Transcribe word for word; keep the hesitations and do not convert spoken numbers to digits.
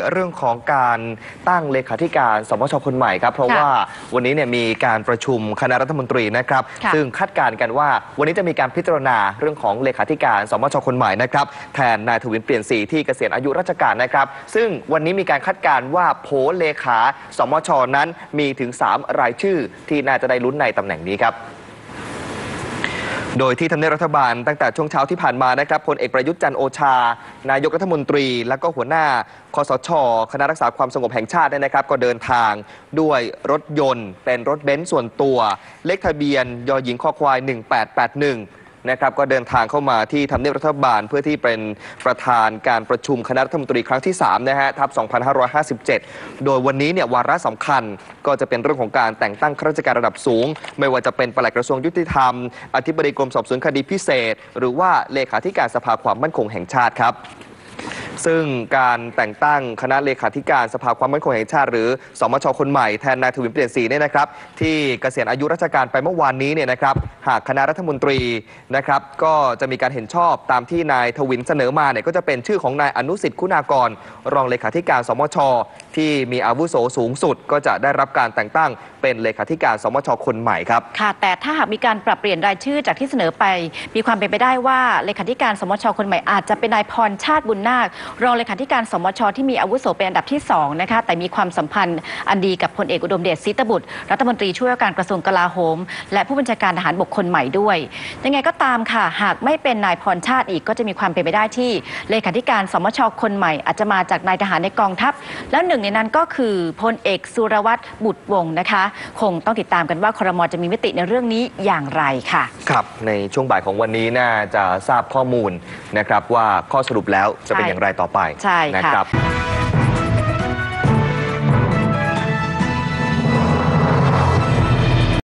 เรื่องของการตั้งเลขาธิการสมชคนใหม่ครับเพราะว่าวันนี้เนี่ยมีการประชุมคณะรัฐมนตรีนะครับซึ่งคาดการณ์กันว่าวันนี้จะมีการพิจารณาเรื่องของเลขาธิการสมชคนใหม่นะครับแทนนายทวินเปลี่ยนศรีที่เกษียณอายุราชการนะครับซึ่งวันนี้มีการคาดการณ์ว่าโผเลขาสมชนั้นมีถึงสามรายชื่อที่น่าจะได้ลุ้นในตำแหน่งนี้ครับโดยที่ทำเนียบรัฐบาลตั้งแต่ช่วงเช้าที่ผ่านมานะครับพลเอกประยุทธ์จันทร์โอชานายกรัฐมนตรีและก็หัวหน้าคสช.คณะรักษาความสงบแห่งชาติเนี่ยนะครับก็เดินทางด้วยรถยนต์เป็นรถเบนซ์ส่วนตัวเลขทะเบียนยหญิงคอควายหนึ่งแปดแปดหนึ่งนะครับก็เดินทางเข้ามาที่ทำเนียบรัฐบาลเพื่อที่เป็นประธานการประชุมคณะรัฐมนตรีครั้งที่สามนะฮะทับสองพันห้าร้อยห้าสิบเจ็ดโดยวันนี้เนี่ยวาระสำคัญก็จะเป็นเรื่องของการแต่งตั้งข้าราชการระดับสูงไม่ว่าจะเป็นปลัดกระทรวงยุติธรรมอธิบดีกรมสอบสวนคดีพิเศษหรือว่าเลขาธิการสภาความมั่นคงแห่งชาติครับซึ่งการแต่งตั้งคณะเลขาธิการสภาความมั่นคงแห่งชาติหรือสมชคนใหม่แทนนายทวินเปลี่ยนศรีเนี่ยนะครับที่เกษียณอายุราชการไปเมื่อวานนี้เนี่ยนะครับหากคณะรัฐมนตรีนะครับก็จะมีการเห็นชอบตามที่นายทวินเสนอมาเนี่ยก็จะเป็นชื่อของนายอนุสิทธิ์คุณากรรองเลขาธิการสมชที่มีอาวุโสสูงสุดก็จะได้รับการแต่งตั้งเป็นเลขาธิการสมชคนใหม่ครับค่ะแต่ถ้าหากมีการปรับเปลี่ยนรายชื่อจากที่เสนอไปมีความเป็นไปได้ว่าเลขาธิการสมชคนใหม่อาจจะเป็นนายพรชาติบุญนาครองเลขาธิการสมชที่มีอาวุโสเป็นอันดับที่สองนะคะแต่มีความสัมพันธ์อันดีกับพลเอกอุดมเดชศรีตบุตรรัฐมนตรีช่วยว่าการกระทรวงกลาโหมและผู้บัญชาการทหารบกคนใหม่ด้วยยังไงก็ตามค่ะหากไม่เป็นนายพรชาติอีกก็จะมีความเป็นไปได้ที่เลขาธิการสมชคนใหม่อาจจะมาจากนายทหารในกองทัพแล้วหนึ่งในนั้นก็คือพลเอกสุรวัตรบุตรวงศ์นะคะคงต้องติดตามกันว่าครม.จะมีมติในเรื่องนี้อย่างไรค่ะครับในช่วงบ่ายของวันนี้น่าจะทราบข้อมูลนะครับว่าข้อสรุปแล้วจะเป็นอย่างไรต่อไปใช่นะครับ